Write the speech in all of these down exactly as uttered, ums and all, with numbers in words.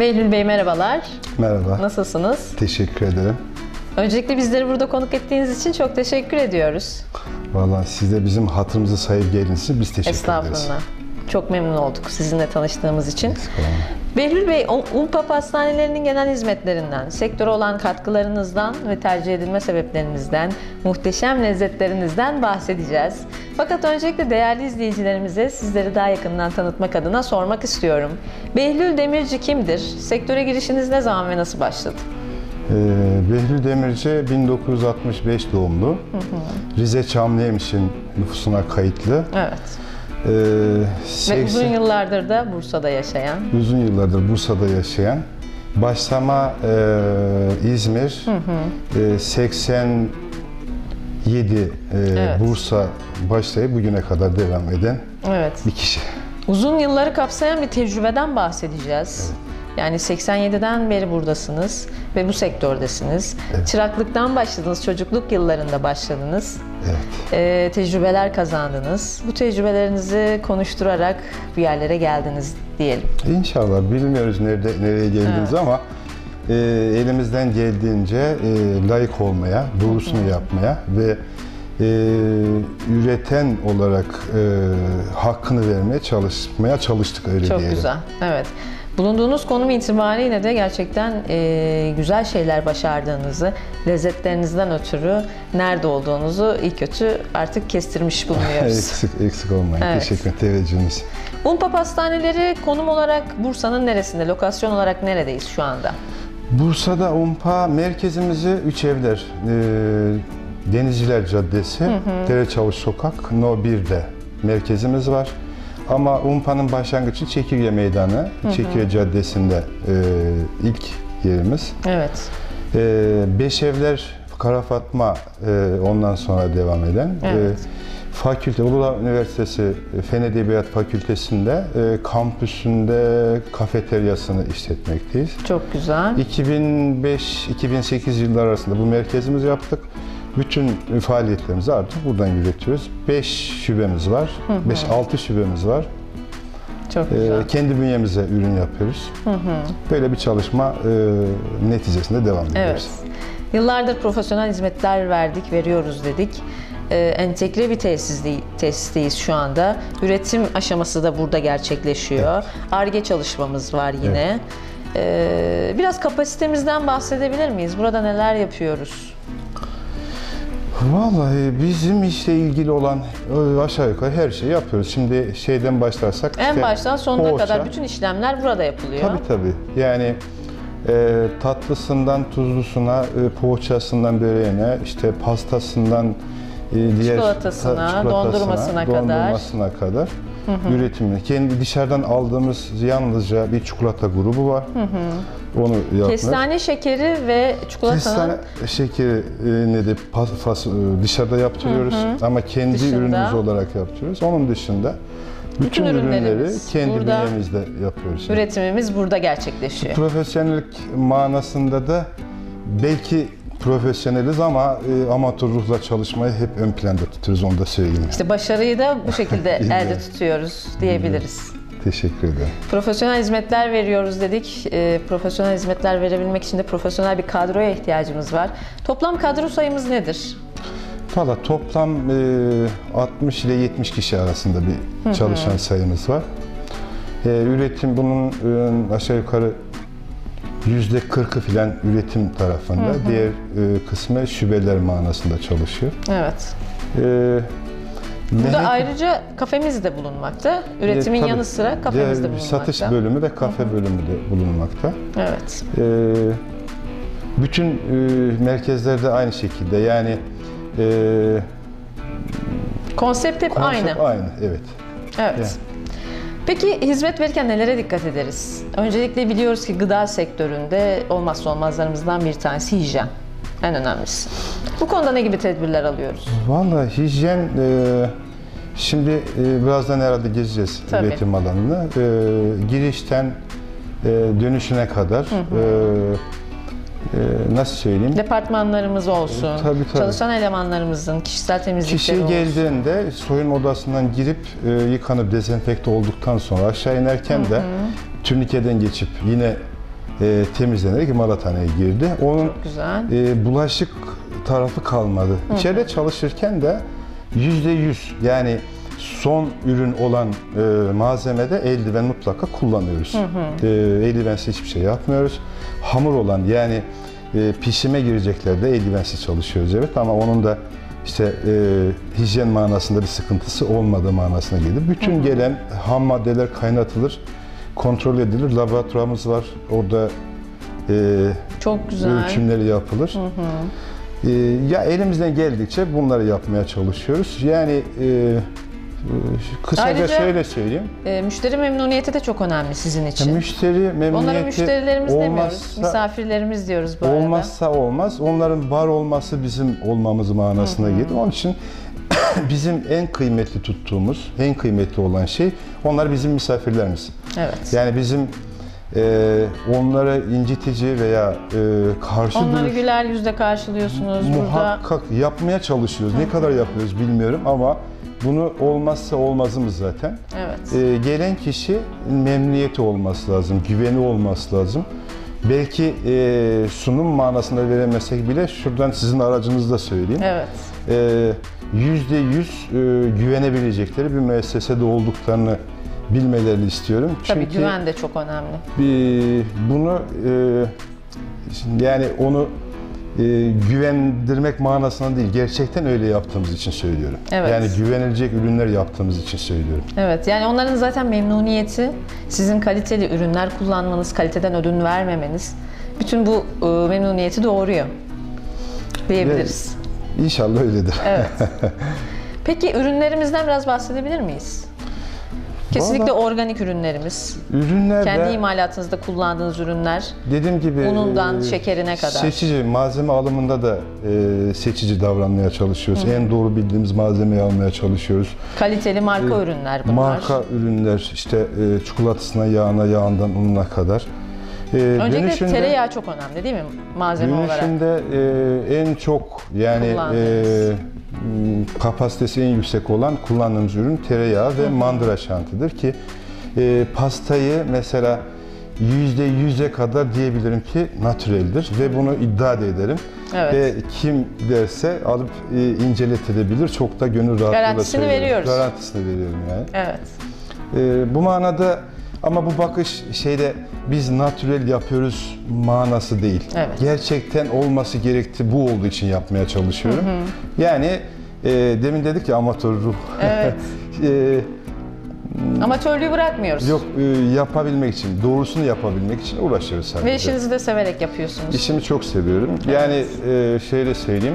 Behlül Bey merhabalar. Merhaba. Nasılsınız? Teşekkür ederim. Öncelikle bizleri burada konuk ettiğiniz için çok teşekkür ediyoruz. Vallahi siz de bizim hatırımızı sayıp geldiğiniz için biz teşekkür Estağfurullah. ederiz. Estağfurullah. Çok memnun olduk sizinle tanıştığımız için. Eksik olma. Behlül Bey, UNPAP hastanelerinin genel hizmetlerinden, sektöre olan katkılarınızdan ve tercih edilme sebeplerinizden, muhteşem lezzetlerinizden bahsedeceğiz. Fakat öncelikle değerli izleyicilerimize sizleri daha yakından tanıtmak adına sormak istiyorum. Behlül Demirci kimdir? Sektöre girişiniz ne zaman ve nasıl başladı? Ee, Behlül Demirci bin dokuz yüz altmış beş doğumlu. Hı hı. Rize Çamlıhemşin nüfusuna kayıtlı. Evet. Ee, Ve seksen uzun yıllardır da Bursa'da yaşayan. Uzun yıllardır Bursa'da yaşayan. Başlama e, İzmir, hı hı. E, seksen yedi e, evet. Bursa başlayıp bugüne kadar devam eden evet. bir kişi. Uzun yılları kapsayan bir tecrübeden bahsedeceğiz. Evet. Yani seksen yediden beri buradasınız ve bu sektördesiniz. Evet. Çıraklıktan başladınız, çocukluk yıllarında başladınız. Evet. Ee, tecrübeler kazandınız. Bu tecrübelerinizi konuşturarak bir yerlere geldiniz diyelim. İnşallah. Bilmiyoruz nerede nereye geldiğinizi evet. ama e, elimizden geldiğince e, layık olmaya, doğrusunu Hı-hı. yapmaya ve e, üreten olarak e, hakkını vermeye çalışmaya çalıştık öyle Çok diyelim. Çok güzel. Evet. Bulunduğunuz konum itibariyle de gerçekten e, güzel şeyler başardığınızı, lezzetlerinizden ötürü nerede olduğunuzu iyi kötü artık kestirmiş bulunuyoruz. eksik, eksik olmayın. Evet. Teşekkür ederim teveccühünüz. UNPAP hastaneleri konum olarak Bursa'nın neresinde, lokasyon olarak neredeyiz şu anda? Bursa'da UNPA merkezimizi Üçevler, e, Denizciler Caddesi, Dereçavuş Sokak, No bir'de merkezimiz var. Ama UNPA'nın başlangıcı Çekirge Meydanı, hı hı. Çekirge Caddesi'nde e, ilk yerimiz. Evet. E, Beşevler, Karafatma e, ondan sonra devam eden. Evet. E, fakülte, Uludağ Üniversitesi Fen Edebiyat Fakültesi'nde e, kampüsünde kafeteryasını işletmekteyiz. Çok güzel. iki bin beş iki bin sekiz yıllar arasında bu merkezimizi yaptık. Bütün faaliyetlerimizi artık buradan yürütüyoruz. beş şubemiz var, beş altı şubemiz var. Çok güzel. Ee, kendi bünyemize ürün yapıyoruz. Hı hı. Böyle bir çalışma e, neticesinde devam ediyoruz. Evet. Yıllardır profesyonel hizmetler verdik, veriyoruz dedik. Ee, entegre bir tesisdeyiz, tesisteyiz şu anda. Üretim aşaması da burada gerçekleşiyor. Ar-Ge çalışmamız var yine. Evet. Ee, biraz kapasitemizden bahsedebilir miyiz? Burada neler yapıyoruz? Vallahi bizim işle ilgili olan aşağı yukarı her şeyi yapıyoruz. Şimdi şeyden başlarsak... En işte baştan sonuna poğaça. kadar bütün işlemler burada yapılıyor. Tabii tabii. Yani e, tatlısından tuzlusuna, e, poğaçasından böreğine, işte pastasından e, diğer çikolatasına, ta, çikolatasına dondurmasına, dondurmasına kadar, kadar hı hı. üretimini. Kendi dışarıdan aldığımız yalnızca bir çikolata grubu var. Hı hı. Onu yapmıyoruz. Kestane şekeri ve çikolatanın... Kestane şekerini de pas, pas, dışarıda yaptırıyoruz hı hı. ama kendi dışında, ürünümüz olarak yaptırıyoruz. Onun dışında bütün, bütün ürünleri kendi bünyemizde yapıyoruz. Üretimimiz burada gerçekleşiyor. Profesyonellik manasında da belki profesyoneliz ama e, amatör ruhla çalışmayı hep ön planda tutuyoruz, onu da söyleyeyim. İşte başarıyı da bu şekilde elde tutuyoruz diyebiliriz. Teşekkür ederim. Profesyonel hizmetler veriyoruz dedik. E, profesyonel hizmetler verebilmek için de profesyonel bir kadroya ihtiyacımız var. Toplam kadro sayımız nedir? Valla toplam e, altmış ile yetmiş kişi arasında bir çalışan hı hı. sayımız var. E, üretim bunun e, aşağı yukarı yüzde kırkı filan üretim tarafında. Hı hı. Diğer e, kısmı şubeler manasında çalışıyor. Evet. E, Burada ne? Ayrıca kafemiz de bulunmakta. Üretimin e, yanı sıra kafemiz de bulunmakta. Satış bölümü de kafe hı hı. bölümü de bulunmakta. Evet. E, bütün e, merkezlerde aynı şekilde, yani e, konsept hep konsept aynı. aynı, evet. Evet. Yani. Peki hizmet verirken nelere dikkat ederiz? Öncelikle biliyoruz ki gıda sektöründe olmazsa olmazlarımızdan bir tanesi hijyen. En önemlisi. Bu konuda ne gibi tedbirler alıyoruz? Vallahi hijyen, e, şimdi e, birazdan herhalde gezeceğiz Tabii. üretim alanını. E, girişten e, dönüşüne kadar, hı hı. E, e, nasıl söyleyeyim? Departmanlarımız olsun, e, tabii, tabii. çalışan elemanlarımızın kişisel temizlikleri Kişi olsun. geldiğinde soyunma odasından girip e, yıkanıp dezenfekte olduktan sonra aşağı inerken hı hı. de turnikeden geçip yine e, temizlenerek imalathaneye girdi. Onun Çok güzel. e, bulaşık tarafı kalmadı. Hı hı. İçeride çalışırken de yüzde yüz yani son ürün olan e, malzemede eldiven mutlaka kullanıyoruz. Hı hı. E, eldivensiz hiçbir şey yapmıyoruz. Hamur olan yani e, pişime gireceklerde eldivensiz çalışıyoruz evet ama onun da işte e, hijyen manasında bir sıkıntısı olmadığı manasına gelir. Bütün hı hı. gelen ham maddeler kaynatılır, kontrol edilir. Laboratuvarımız var. Orada e, çok güzel ölçümleri yapılır. Hı hı. E, ya elimizden geldikçe bunları yapmaya çalışıyoruz. Yani e, kısaca ayrıca, şöyle söyleyeyim. E, müşteri memnuniyeti de çok önemli sizin için. Ya, müşteri memnuniyeti onlara müşterilerimiz olmazsa, demiyoruz, misafirlerimiz diyoruz bu olmazsa arada. Olmazsa olmaz. Onların var olması bizim olmamız manasına gelir. Onun için bizim en kıymetli tuttuğumuz, en kıymetli olan şey onlar bizim misafirlerimiz. Evet. Yani bizim e, onlara incitici veya e, karşı onları duruş, güler yüzle karşılıyorsunuz. Muhakkak burada. yapmaya çalışıyoruz. Ne kadar yapıyoruz bilmiyorum ama bunu olmazsa olmazımız zaten. Evet. Ee, gelen kişi memnuniyeti olması lazım, güveni olması lazım. Belki e, sunum manasında veremesek bile şuradan sizin aracınızda söyleyeyim. Evet. Yüzde yüz güvenebilecekleri bir müessesede olduklarını bilmelerini istiyorum. Tabii Çünkü güven de çok önemli. Bir, bunu e, yani onu E, güvendirmek manasında değil, gerçekten öyle yaptığımız için söylüyorum. Evet. Yani güvenilecek ürünler yaptığımız için söylüyorum. Evet, yani onların zaten memnuniyeti, sizin kaliteli ürünler kullanmanız, kaliteden ödün vermemeniz, bütün bu e, memnuniyeti doğuruyor diyebiliriz. Ve İnşallah öyledir. Evet. Peki ürünlerimizden biraz bahsedebilir miyiz? Kesinlikle Vallahi, organik ürünlerimiz. Ürünler kendi de, imalatınızda kullandığınız ürünler. Dediğim gibi unundan e, şekerine kadar. Seçici, malzeme alımında da e, seçici davranmaya çalışıyoruz. Hı. En doğru bildiğimiz malzemeyi almaya çalışıyoruz. Kaliteli marka e, ürünler bunlar. Marka ürünler işte e, çikolatasına, yağına, yağından ununa kadar. E, Öncelikle tereyağı çok önemli değil mi malzeme olarak? Dönüşünde e, en çok yani e, kapasitesi en yüksek olan kullandığımız ürün tereyağı ve mandıra şantidir ki e, pastayı mesela yüzde yüze kadar diyebilirim ki natüreldir ve bunu iddia da ederim. Evet. Ve kim derse alıp e, inceletebilir. Çok da gönül rahatlığıyla garantisini söylüyorum. veriyoruz. Garantisini veriyorum yani. Evet. E, bu manada ama bu bakış şeyde biz natürel yapıyoruz manası değil. Evet. Gerçekten olması gerektiği bu olduğu için yapmaya çalışıyorum. Hı hı. Yani e, demin dedik ya amatör ruh. Evet. e, Amatörlüğü bırakmıyoruz. Yok e, yapabilmek için, doğrusunu yapabilmek için uğraşıyoruz sadece. Ve işinizi de severek yapıyorsunuz. İşimi çok seviyorum. Evet. Yani e, şöyle söyleyeyim.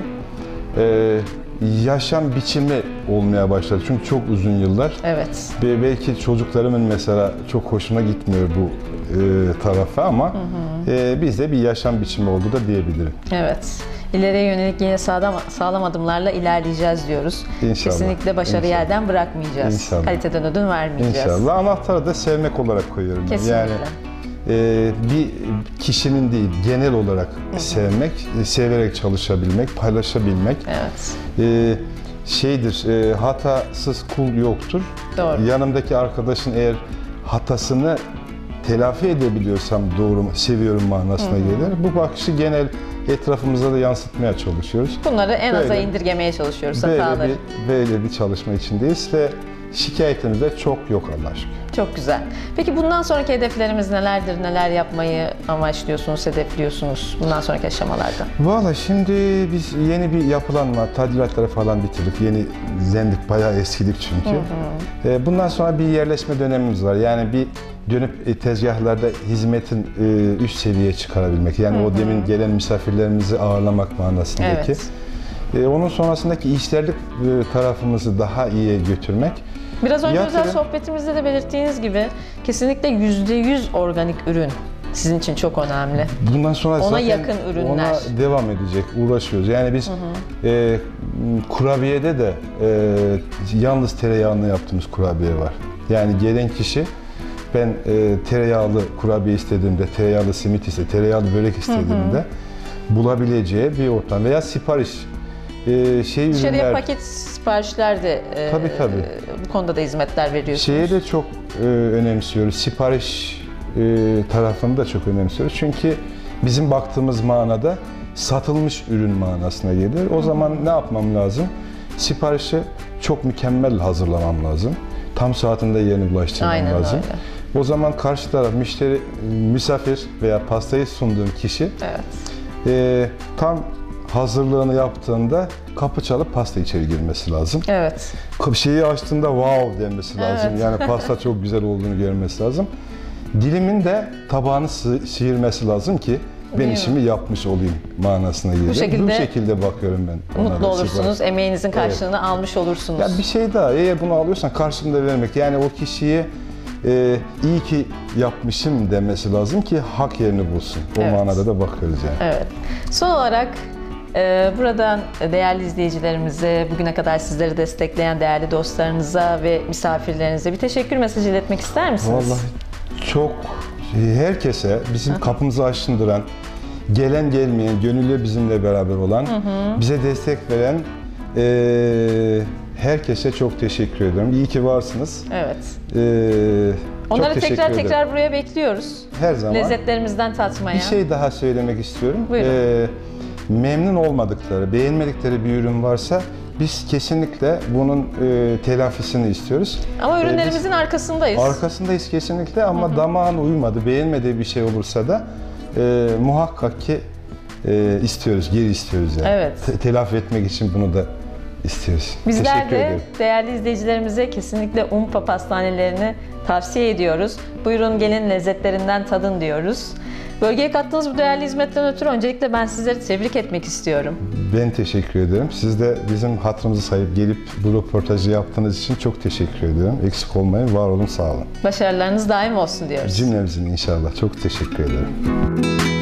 E, yaşam biçimi olmaya başladı. Çünkü çok uzun yıllar. Evet. Ve belki çocuklarımın mesela çok hoşuna gitmiyor bu e, tarafa ama hı hı. E, bizde bir yaşam biçimi oldu da diyebilirim. Evet. İleriye yönelik yine sağlam, sağlam adımlarla ilerleyeceğiz diyoruz. İnşallah. Kesinlikle başarıyı İnşallah. elden bırakmayacağız. İnşallah. Kaliteden ödün vermeyeceğiz. İnşallah. Anahtarı da sevmek olarak koyuyorum. Kesinlikle. Yani e, bir kişinin değil, genel olarak hı hı. sevmek, severek çalışabilmek, paylaşabilmek. Evet. E, şeydir, e, hatasız kul yoktur. Doğru. Yanımdaki arkadaşın eğer hatasını telafi edebiliyorsam doğru, seviyorum manasına hı hı. gelir. Bu bakışı genel etrafımıza da yansıtmaya çalışıyoruz. Bunları en aza indirgemeye çalışıyoruz böyle hataları. Bir, böyle bir çalışma içindeyiz ve şikayetimiz de çok yok Allah'a şükür. Çok güzel. Peki bundan sonraki hedeflerimiz nelerdir? Neler yapmayı amaçlıyorsunuz, hedefliyorsunuz bundan sonraki aşamalarda? Valla şimdi biz yeni bir yapılanma, tadilatları falan bitirdik. Yenilendik, bayağı eskidik çünkü. Hı hı. Bundan sonra bir yerleşme dönemimiz var. Yani bir dönüp tezgahlarda hizmetin üst seviyeye çıkarabilmek. Yani hı hı. o demin gelen misafirlerimizi ağırlamak manasındaki. Evet. Onun sonrasındaki işlerlik tarafımızı daha iyiye götürmek. Biraz önce Yatırım, özel sohbetimizde de belirttiğiniz gibi kesinlikle yüzde yüz organik ürün sizin için çok önemli. Bundan sonra ona zaten yakın ürünler. Ona devam edecek, uğraşıyoruz. Yani biz hı hı. E, kurabiyede de e, yalnız tereyağını yaptığımız kurabiye var. Yani gelen kişi ben e, tereyağlı kurabiye istediğimde, tereyağlı simit iste, tereyağlı börek istediğimde hı hı. bulabileceği bir ortam veya sipariş e, şey dışarıya ürünler. paket siparişler de e, tabii, tabii. bu konuda da hizmetler veriyorsunuz. Şeye de çok e, önemsiyoruz. Sipariş e, tarafını da çok önemsiyoruz. Çünkü bizim baktığımız manada satılmış ürün manasına gelir. O zaman ne yapmam lazım? Siparişi çok mükemmel hazırlamam lazım. Tam saatinde yerine ulaştırmam Aynen lazım. öyle. O zaman karşı taraf, müşteri, misafir veya pastayı sunduğum kişi Evet. e, tam hazırlığını yaptığında kapı çalıp pasta içeri girmesi lazım. Evet. Şeyi açtığında wow demesi lazım. Evet. Yani pasta çok güzel olduğunu görmesi lazım. Dilimin de tabağını sı- sıyırması lazım ki ben Değil mi? işimi yapmış olayım manasına geliyor. şekilde Bu şekilde bakıyorum ben. ona Mutlu da, olursunuz, sipariş. emeğinizin karşılığını almış olursunuz. Ya bir şey daha, eğer bunu alıyorsan karşılığında vermek. Yani o kişiye e, iyi ki yapmışım demesi lazım ki hak yerini bulsun. O Evet. manada da bakıyoruz yani. Evet. Son olarak e, buradan değerli izleyicilerimize, bugüne kadar sizleri destekleyen değerli dostlarınıza ve misafirlerinize bir teşekkür mesajı iletmek ister misiniz? Vallahi çok e, herkese bizim kapımızı açındıran, gelen gelmeyen, gönüllü bizimle beraber olan, bize destek veren e, herkese çok teşekkür ediyorum. İyi ki varsınız. Evet. E, çok Onları teşekkür tekrar ederim. tekrar buraya bekliyoruz. Her zaman. Lezzetlerimizden tatmaya. Bir şey daha söylemek istiyorum. Buyurun. E, memnun olmadıkları, beğenmedikleri bir ürün varsa biz kesinlikle bunun e, telafisini istiyoruz. Ama E, biz- ürünlerimizin arkasındayız. Arkasındayız kesinlikle ama damağına uymadı, beğenmediği bir şey olursa da e, muhakkak ki e, istiyoruz, geri istiyoruz yani. Evet. Te- telafi etmek için bunu da istiyoruz. Bizler Teşekkür de ederim. değerli izleyicilerimize kesinlikle Umpa pastanelerini tavsiye ediyoruz. Buyurun gelin lezzetlerinden tadın diyoruz. Bölgeye kattığınız bu değerli hizmetten ötürü öncelikle ben sizleri tebrik etmek istiyorum. Ben teşekkür ederim. Siz de bizim hatırımızı sayıp gelip bu röportajı yaptığınız için çok teşekkür ediyorum. Eksik olmayın, var olun, sağ olun. Başarılarınız daim olsun diyoruz. Cümlemizin inşallah. Çok teşekkür ederim.